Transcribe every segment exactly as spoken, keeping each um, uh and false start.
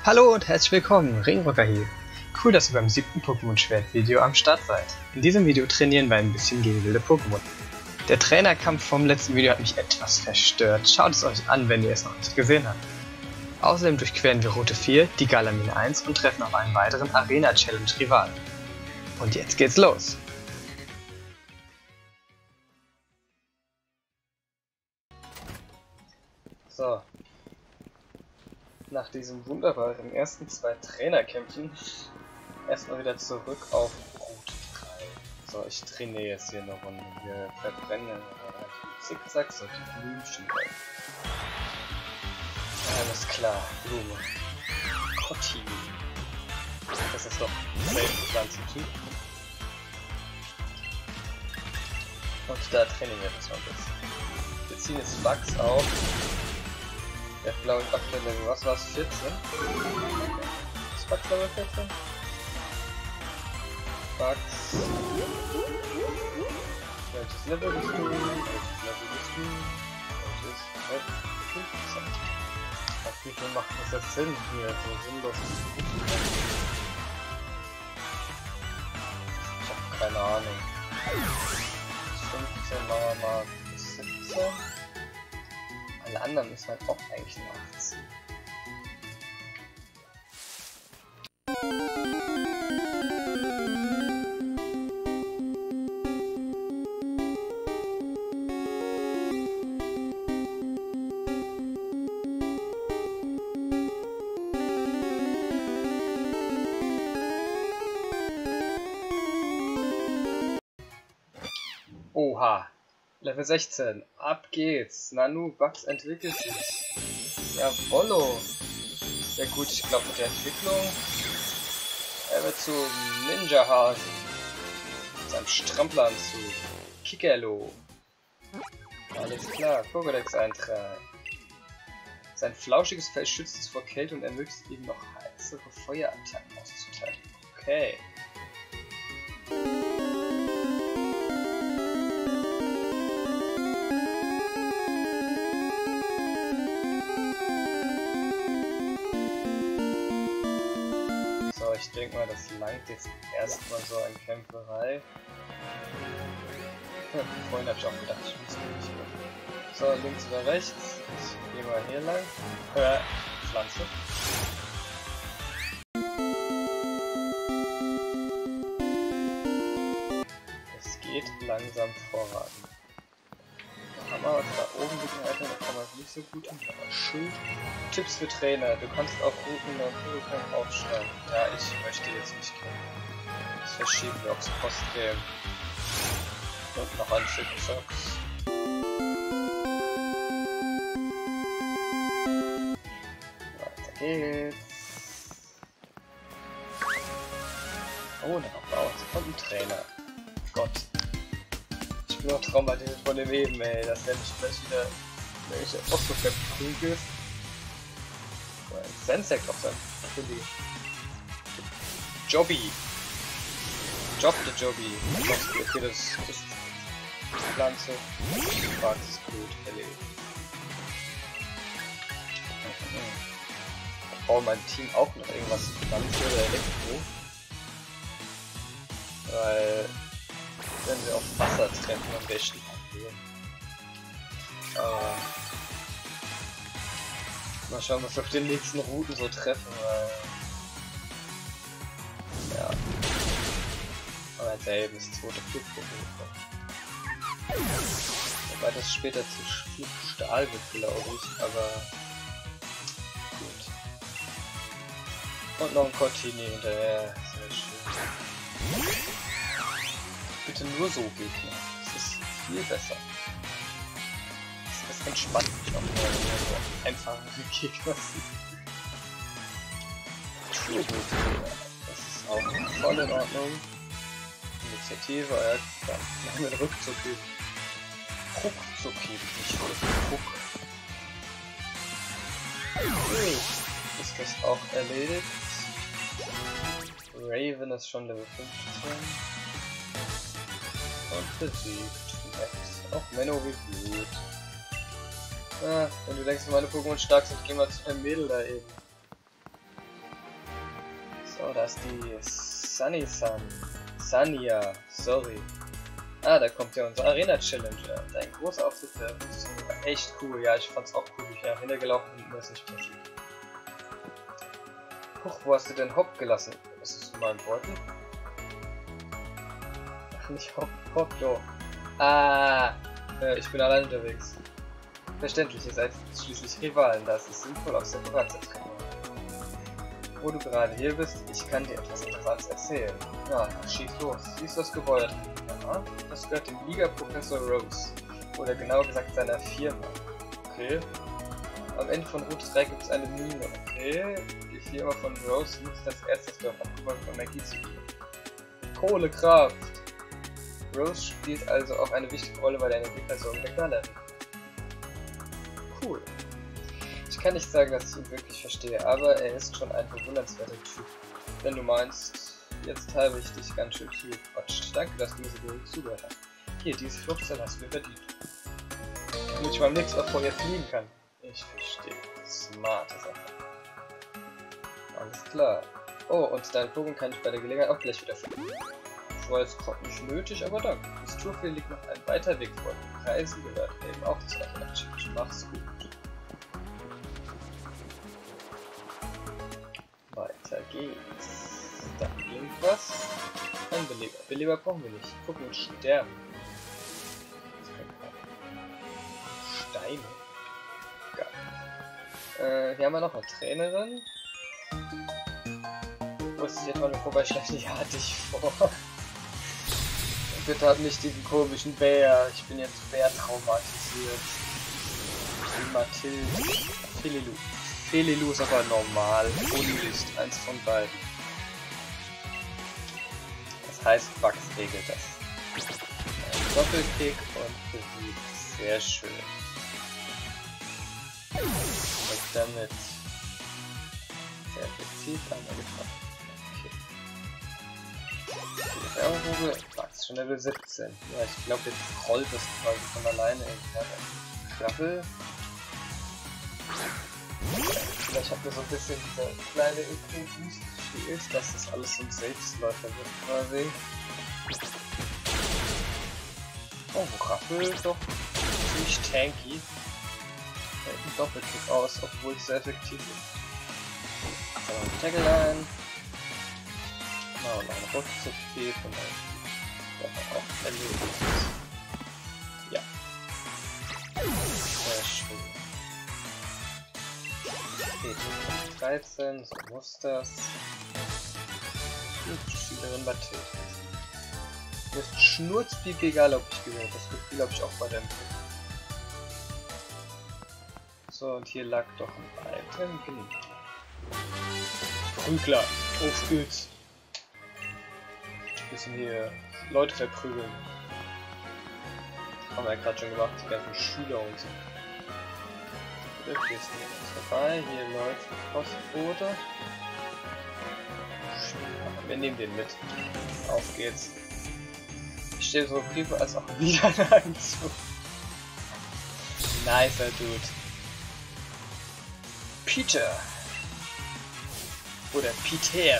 Hallo und herzlich willkommen, Ringrocker hier. Cool, dass ihr beim siebten Pokémon-Schwert-Video am Start seid. In diesem Video trainieren wir ein bisschen gegen wilde Pokémon. Der Trainerkampf vom letzten Video hat mich etwas verstört. Schaut es euch an, wenn ihr es noch nicht gesehen habt. Außerdem durchqueren wir Route vier, die Galamine eins und treffen auf einen weiteren Arena-Challenge-Rivalen. Und jetzt geht's los! So. Nach diesen wunderbaren ersten zwei Trainerkämpfen erstmal wieder zurück auf Route drei. So, ich trainiere jetzt hier eine Runde. Wir verbrennen Zickzack so die Blümchen. Alles klar, Blume. Kotti. Das ist doch safe Pflanzentyp. Und da trainieren wir das mal ein bisschen. Wir ziehen jetzt Bugs auf. Der blaue aktuelle Level, was war es? vierzehn? Ist Bugs Level vierzehn? Bugs. Welches Level bist du? Welches Level bist du? Welches Level fünfzehn? Auf wie viel macht das jetzt Sinn hier? So sinnlos. Ich hab keine Ahnung. fünfzehn machen wir mal bis siebzehn. Alle anderen müssen halt auch eigentlich nur achtzehn. Oha! Level sechzehn, ab geht's. Nanu, Bugs entwickelt sich. Jawollo. Sehr gut, ich glaube mit der Entwicklung. Er wird zu Ninja-Hasen. Mit seinem Strampelanzug. Kickerlo. Alles klar, Pokédex-Eintrag. Sein flauschiges Fell schützt es vor Kälte und ermöglicht ihm noch heißere Feuerattacken auszuteilen. Okay. Ich denke mal, das langt jetzt erstmal so an Kämpferei. Hm, vorhin habe ich auch gedacht, ich muss nicht mehr. So, links oder rechts. Ich gehe mal hier lang. Äh, Pflanze. Es geht langsam voran. Hammer, was da oben liegt, Alter, da kann man nicht so gut hin, aber schön. Tipps für Trainer, du kannst auf Routen und Hurrikan aufschreiben. Ja, ich möchte jetzt nicht kämpfen. Das verschieben wir aufs Postgame. Und noch ein Stück Socks. Weiter geht's. Oh, da noch kommt ein Trainer. Gott. Ich bin noch traumatisiert von dem eben, ey, dass der mich gleich wieder welche auch so verprügelt. So ein Sensect auf sein Entschuldigung. Jobby. Job der Jobby. Okay, das ist Pflanze. Bugs ist gut, erledigt. Ich brauche mein Team auch noch irgendwas Pflanze oder Elektro. Weil wenn wir auf Wasser treffen, am besten abgehen. Aber mal schauen, was wir auf den nächsten Routen so treffen, weil ja. Aber selben ist zweite Flugproblem gekommen. Wobei das später zu Flugstahl wird, glaube ich, aber gut. Und noch ein Contini hinterher, sehr schön. Bitte nur so Gegner. Das ist viel besser. Das ist entspannt, mich auch mal so einfache Gegner sieht. Turbo. Das ist auch voll in Ordnung. Initiative, ja, dann machen wir einen Rückzug geben. Ruckzuck geben, nicht Ruck. Okay. Ist das auch erledigt? Raven ist schon Level fünfzehn. Und besiegt. Max. Auch Menno wie gut. Ah, wenn du denkst, meine Pokémon stark sind, gehen wir zu dem Mädel da eben. So, da ist die Sunny-san. Sanya, sorry. Ah, da kommt ja unser Arena-Challenger. Dein großer Auftritt der Rüstung war echt cool. Ja, ich fand's auch cool, wie ich Arena gelaufen bin und mir ist nicht passiert. Huch, wo hast du denn Hopp gelassen? Ist das in meinem Beutel? Ach, nicht Hopp, Hopp, jo. Ah, äh, ich bin allein unterwegs. Verständlich, ihr seid schließlich Rivalen, da ist es sinnvoll, auch separat zu treffen. Wo du gerade hier bist, ich kann dir etwas Interessantes erzählen. Ja, schieß los. Siehst du das Gebäude? Ja, das gehört dem Liga-Professor Rose. Oder genauer gesagt seiner Firma. Okay. Am Ende von Route drei gibt es eine Mine. Okay. Die Firma von Rose nutzt das Erz, das Dorf abgebaut, um Energie zu geben. Kohlekraft! Rose spielt also auch eine wichtige Rolle bei der Energieversorgung der Galerie. Cool. Ich kann nicht sagen, dass ich ihn wirklich verstehe, aber er ist schon ein bewundernswerter Typ. Wenn du meinst, jetzt habe ich dich ganz schön viel gequatscht. Danke, dass du mir so gut zugehört hast. Hier, diese Fluchtzeit hast du mir verdient. Damit ich beim nächsten Mal vor ihr fliegen kann. Ich verstehe. Smarte Sache. Alles klar. Oh, und deinen Bogen kann ich bei der Gelegenheit auch gleich wieder finden. Das war jetzt gerade nicht nötig, aber danke. Bis Tourfield liegt noch ein weiter Weg vor. Reisen gehört eben auch zu einer Challenge. Mach's gut. Weiter geht's. Da irgendwas. Ein Beleber. Beleber brauchen wir nicht. Gucken und sterben. Steine. Geil. Äh, hier haben wir noch eine Trainerin. Muss ich jetzt mal vorbeischleichen? Ja, hatte ich vor. Bitte hab nicht diesen komischen Bär. Ich bin jetzt Bär traumatisiert. Die Mathilde. Felilu. Felilu ist aber normal. Unlicht. Eins von beiden. Das heißt, Bugs regelt das. Ein Doppelkick und besiegt. Sehr schön. Weg damit. Sehr effektiv einmal getroffen. Feuervogel, Bugs schon Level siebzehn. Ja, ich glaube, jetzt rollt das quasi von alleine irgendwie. Klappe. Vielleicht hat mir so ein bisschen dieser kleine Info-Boost gefehlt, dass das alles so ein Selbstläufer wird quasi. Oh, Raffel doch ziemlich tanky. Hält einen Doppelkick aus, obwohl es sehr effektiv ist. So, Tackle ein. Genau, und eine Rückzug geht und dann auch erledigt. Ja. Sehr schön. Okay, dreizehn, so muss das. Und die Spielerin Mathilde. Mir ist schnurzpiep egal, ob ich gewinne. Das Gefühl habe ich auch bei dem. So, und hier lag doch ein Item. Genau. Prügler, auf geht's. Bisschen hier Leute verprügeln. Haben wir ja gerade schon gemacht, die ganzen Schüler und so. Hier ist nichts dabei, hier läuft Postbote. Wir nehmen den mit. Auf geht's. Ich stehe so Briefe als auch wieder ein zu. Nicer Dude. Peter. Oder Peter.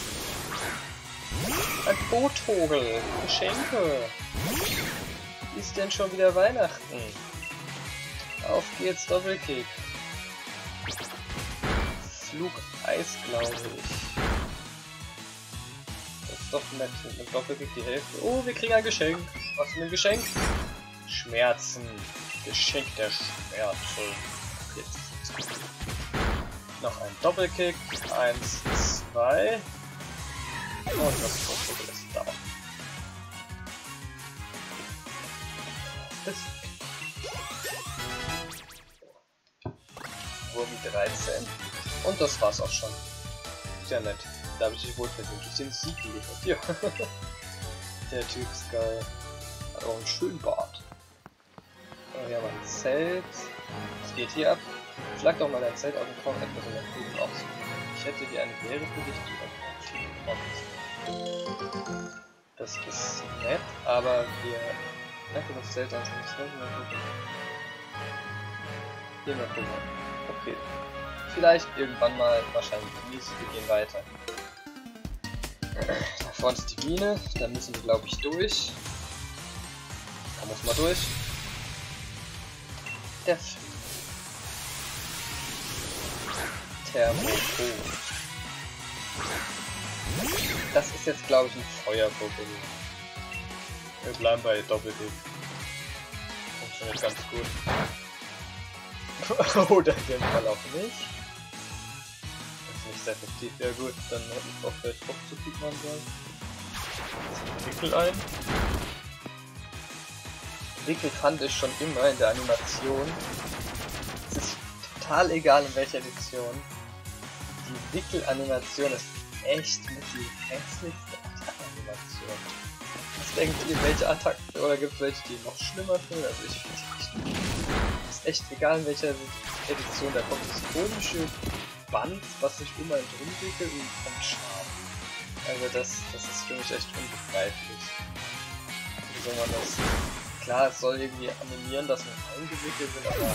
Ein Botvogel. Geschenke. Ist denn schon wieder Weihnachten? Auf geht's, Doppelkick. Flugeis, glaube ich. Das ist doch nett mit einem Doppelkick die Hälfte. Oh, wir kriegen ein Geschenk. Was für ein Geschenk? Schmerzen. Geschenk der Schmerzen. Okay. Noch ein Doppelkick. Eins, zwei. Und das Doppelkick ist da. Bis Wurmi dreizehn. Und das war's auch schon. Sehr nett. Da habe ich dich wohlversehentlich den Sieg geliefert. Ja. Der Typ ist geil. Hat auch einen schönen Bart. Oh, wir haben ein Zelt. Was geht hier ab? Schlag doch mal dein Zelt auf und komm etwas in der Kuchen aus. Ich hätte dir eine Beere für dich, die dann das ist nett, aber wir einfach das Zelt an uns mal gucken. Hier mal gucken. Okay. Vielleicht irgendwann mal, wahrscheinlich nicht. Wir gehen weiter. Da vorne ist die Biene, da müssen wir glaube ich durch. Da muss man durch. Der Thermopol. Das ist jetzt glaube ich ein Feuerpokémon. Wir bleiben bei Doppel-D. Funktioniert ganz gut. Oder in dem Fall auch nicht. Das ist nicht sehr effektiv. Ja gut, dann hätte ich auch vielleicht Druck zu viel machen sollen. Wickel ein. Wickel fand ich schon immer in der Animation. Es ist total egal in welcher Edition. Die Wickel-Animation ist echt mit die hässlichste Attack-Animation. Was denkt ihr, welche Attacken, oder gibt es welche, die noch schlimmer sind? Also ich finde es echt nicht. Es ist echt egal in welcher Edition, da kommt das komische Band, was sich um einen drum wickelt und kommt Schaden. Also das, das ist für mich echt unbegreiflich. Wie soll man das... Klar, es soll irgendwie animieren, dass wir eingewickelt sind, aber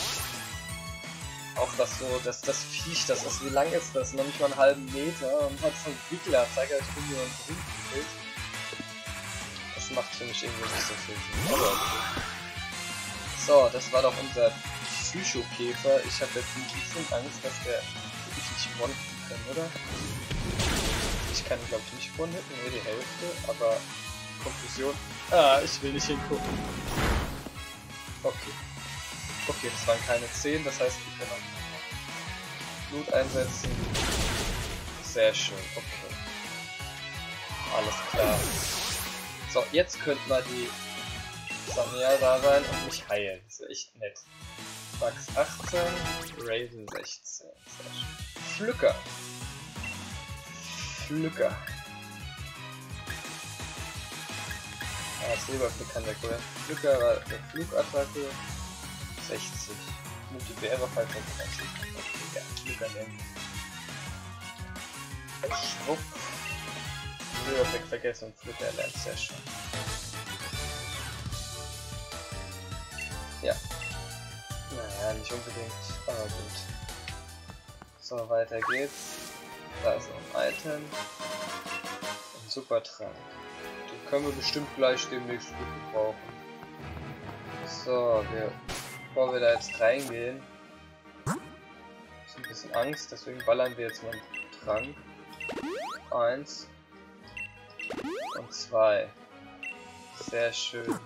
auch das so, dass das Viech, das ist, wie lang ist das? Noch nicht mal einen halben Meter und hat so einen Wickler-Zeiger, ich bin hier und rumgewickelt. Das macht für mich irgendwie nicht so viel Sinn. Aber okay. So, das war doch unser Psychokäfer. Ich habe jetzt ein bisschen Angst, dass der wirklich nicht one-hitten kann, oder? Ich kann glaube ich nicht one-hitten, nur die Hälfte, aber Konfusion. Ah, ich will nicht hingucken. Okay. Okay, das waren keine zehn, das heißt, wir können auch Blut einsetzen. Sehr schön, okay. Alles klar. So, jetzt könnten wir die Samuel da sein und mich heilen. Das ist echt nett. Max achtzehn, Raven sechzehn. Sehr schön. Pflücker. Pflücker. Ah, das Silberpflück kann der Kohle. Pflücker war eine Flugattacke. sechzig. Nimmt die B R auf halt dreißig. Ja, Pflücker nehmen. Schwupp. Silberpflück vergessen und Pflücker lernt. Sehr schön. Ja. Naja, nicht unbedingt, aber gut. So, weiter geht's. Da ist noch ein Item. Ein Supertrank. Den können wir bestimmt gleich demnächst gut gebrauchen. So, wir, bevor wir da jetzt reingehen, ist ein bisschen Angst, deswegen ballern wir jetzt mal einen Trank. Eins. Und zwei. Sehr schön.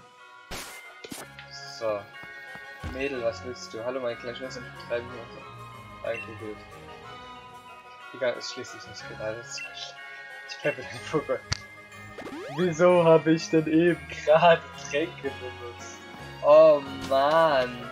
So. Mädel, was willst du? Hallo meine kleine Schwester, drei Minuten eingekugelt. Egal, ist schließlich nicht geleitet. Ich peppe den Pokémon. Wieso habe ich denn eben gerade Tränke benutzt? Oh Mann.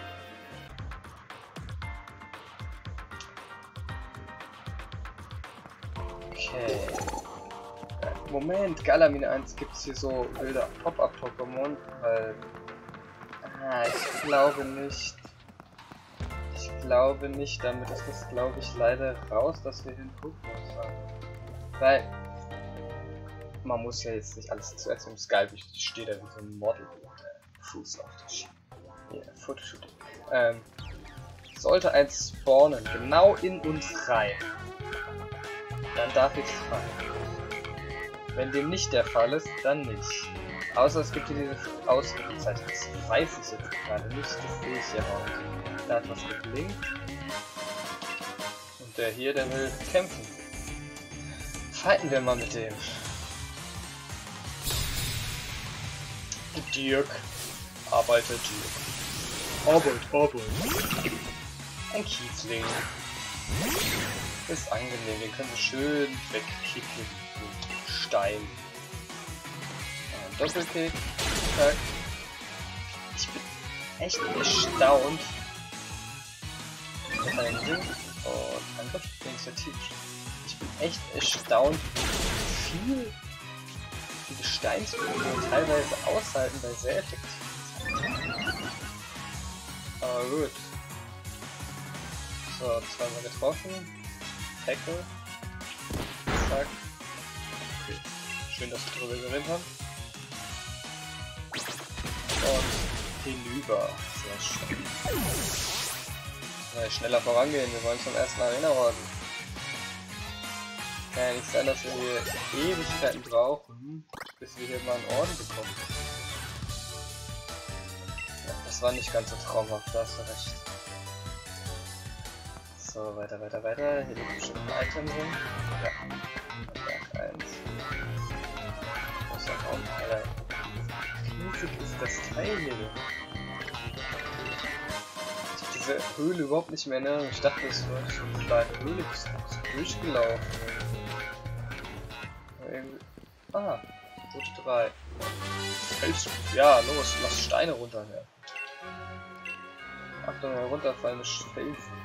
Okay. Moment, Galamine eins gibt es hier so wilde Pop-Up-Pokémon, weil... Ah, ich glaube nicht. Ich glaube nicht, damit ist das, glaube ich, leider raus, dass wir den Pokémon haben. Weil... Man muss ja jetzt nicht alles zuerst im Skype, ich stehe da wie so ein Model. Fuß auf der Schiene. Ja, Fotoshooting. Ähm... Sollte eins spawnen, genau in uns rein, dann darf ich fallen. Wenn dem nicht der Fall ist, dann nicht. Außer es gibt hier diese Ausrufezeichen. Das weiß ich jetzt gerade nicht, das sehe ich ja auch. Da hat was geblinkt. Und der hier, der will kämpfen. Fighten wir mal mit dem. Dirk. Arbeiter Dirk. Arbeit, Arbeit. Ein Kiesling. Das ist angenehm, den können wir schön wegkicken. Stein. Ein Doppelkick. Zack. Ich bin echt erstaunt. Ein Ding. Und ein Initiativ. Ich bin echt erstaunt, wie viel die Gesteinsfiguren teilweise aushalten, weil sehr effektiv sind. Aber gut. So, zweimal getroffen. Tackle. Zack. Okay. Schön, dass wir darüber geredet haben. Und hinüber. Sehr schön. Ja, schneller vorangehen, wir wollen zum ersten Arena-Orden. Kann ja nicht sein, dass wir hier Ewigkeiten brauchen, bis wir hier mal einen Orden bekommen. Ja, das war nicht ganz so traumhaft, da hast du recht. So, weiter, weiter, weiter. Hier liegt bestimmt ein Item rum. Ja, Berg eins. Großer Raum, Alter. Riesig ist das Teil hier. Ich hab diese Höhle überhaupt nicht mehr in Erinnerung. Ich dachte, es war schon eine kleine Höhle, bis durchgelaufen. Ah, Route drei. Fels. Ja, los, lass Steine runter. Ja. Achtung, herunterfallende Felsen.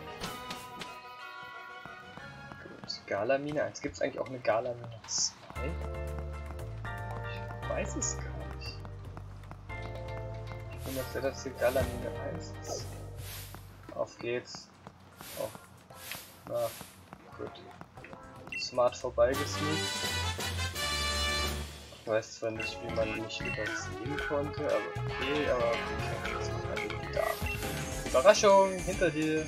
Galamine eins. Gibt es eigentlich auch eine Galamine zwei? Ich weiß es gar nicht. Ich bin mir sicher, dass hier Galamine eins ist. Auf geht's. Oh. Na, gut. Smart vorbeigesneakt. Ich weiß zwar nicht, wie man mich übersehen konnte, aber okay, aber okay, jetzt ist man irgendwie da. Überraschung, hinter dir!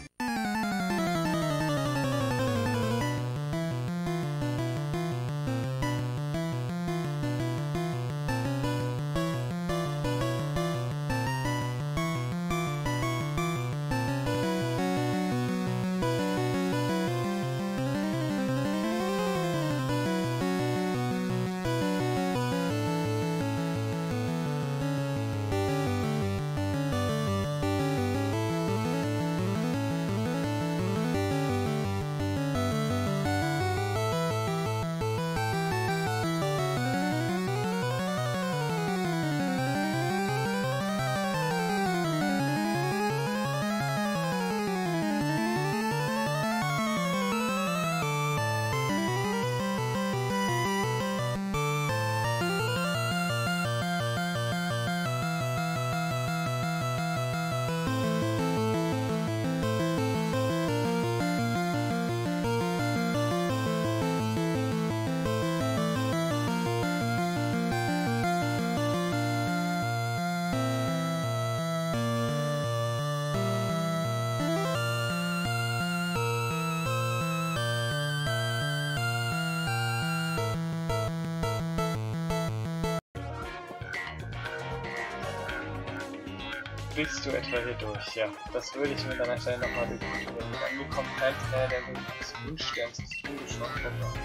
Willst du etwa hier durch? Ja, das würde ich mir dann an Stelle nochmal überlegen. An mir kommt kein Teil, der mir des Wunschsterns des Ungeschossen kommt.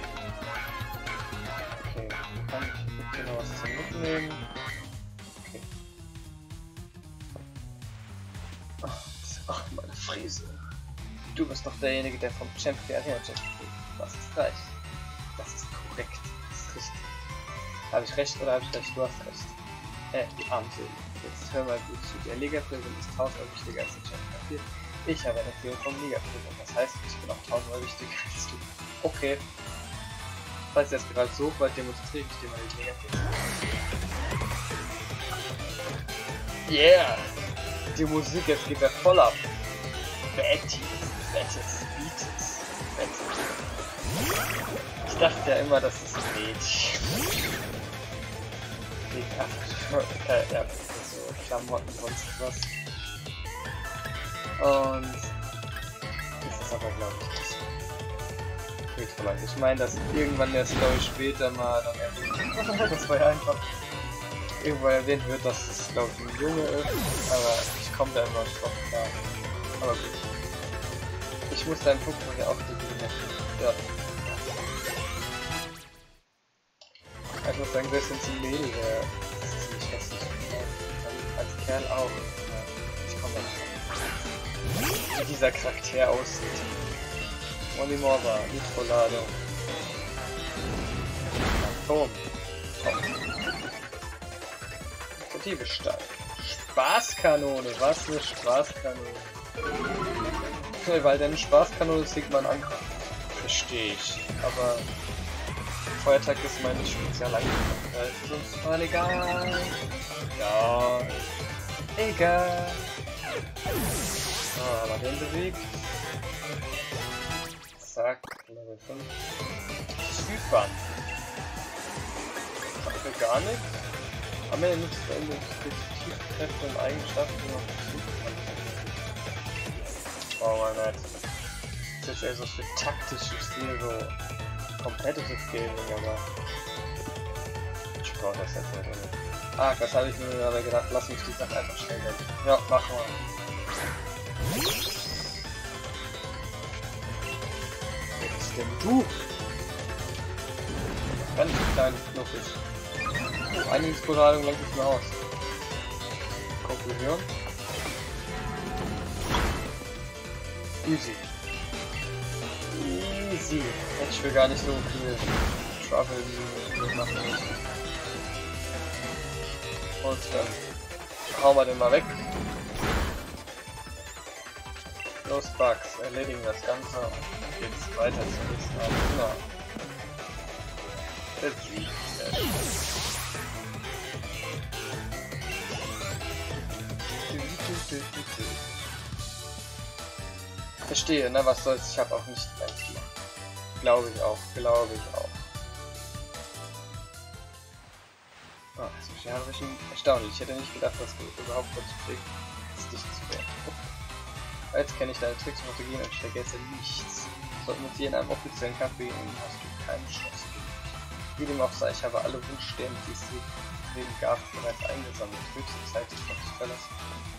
Okay, kann ich hier noch was zum Mitnehmen? Okay. Ach, ach, meine Fräse. Du bist doch derjenige, der vom Champion Arena Champion steht. Das ist recht. Das ist korrekt. Das ist richtig. Habe ich recht oder habe ich recht? Du hast recht. Äh, die Armsel. Jetzt hör mal gut zu. Der Liga-Präsident ist tausendmal wichtiger als der Champion. Ich habe eine Führung vom Liga-Präsident. Das heißt, ich bin auch tausendmal wichtiger als du. Okay. Falls du jetzt gerade so weit demonstriere ich dir mal die Liga-Präsident. Yeah! Die Musik jetzt geht ja voll ab. Betty, Bettes, Beates, Bettes. Ich dachte ja immer, das ist ein Mädchen. Äh, ja, so Klamotten, sonst was. Und das ist aber, glaube ich, nicht. Geht vielleicht. Ich meine, dass irgendwann der Story später mal dann erwähnt. Das war ja einfach irgendwo erwähnt wird, dass es, glaube ich, ein Junge ist. Aber ich komme da immer drauf klar. Aber gut. Ich muss deinen Punkt ja auch bedienen. Ja. Ich muss sagen, selbst wenn es ein Mädel wäre, ist es nicht hässlich. Als Kerl auch. Ja, ich komme da nicht. Wie dieser Charakter aussieht. Molimorba, Nitrolado. Atom. Diebestahl. Spaßkanone, was eine Spaßkanone. Weil deine Spaßkanone sieht man an. Verstehe ich. Aber Feuertag ist meine Spezialeinheit. Das ist uns mal egal. Ja. Egal. So, aber den bewegt. Zack, Level fünf. Zypern. Macht mir gar nichts. Aber er nutzt Identitätskräfte und Eigenschaften noch Zypern. Oh mein Gott. ist jetzt eher so für taktisches Stil, so competitive Gaming, aber ich brauche das jetzt nicht. Oder? Ah, das habe ich mir aber gedacht, lass mich die Sache einfach schnell weg. Ja, mach mal. Wer bist denn du? Ganz klein, knuffig. Oh, eine Inspiration lenkt es mir aus. Konklusion. Easy. Easy. Hätte ich für gar nicht so viel Trouble machen müssen. Und dann hauen wir den mal weg. Los Bugs, erledigen das Ganze und geht's weiter zum nächsten Arena. Besiegt. Verstehe, ne, was soll's, ich habe auch nicht ganz gemacht. Glaube ich auch, glaube ich auch. Oh, so schnell habe ich ihn erstaunlich. Ich hätte nicht gedacht, dass du überhaupt dazu kriegst, dich zu werden. Oh. Jetzt kenne ich deine Tricks und Strategien und ich vergesse nichts. Sollten wir uns hier in einem offiziellen Kampf begegnen, hast du keine Chance. Wie dem auch sei, ich habe alle Wunschsterne, die es neben gab, bereits eingesammelt. Höchste Zeit, dich noch zu verlassen.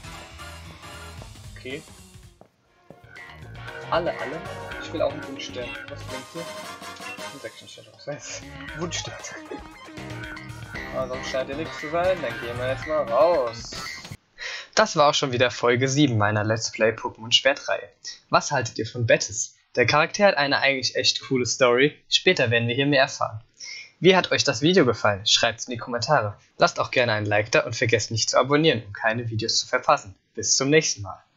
Okay. Alle, alle? Ich will auch einen Wunschstern. Was bringt hier? Ein Sectionstern. Was heißt? Wunschstern. Also scheint ja nichts zu sein, dann gehen wir jetzt mal raus. Das war auch schon wieder Folge sieben meiner Let's Play Pokémon Schwertreihe. Was haltet ihr von Bettis? Der Charakter hat eine eigentlich echt coole Story, später werden wir hier mehr erfahren. Wie hat euch das Video gefallen? Schreibt's in die Kommentare. Lasst auch gerne ein Like da und vergesst nicht zu abonnieren, um keine Videos zu verpassen. Bis zum nächsten Mal.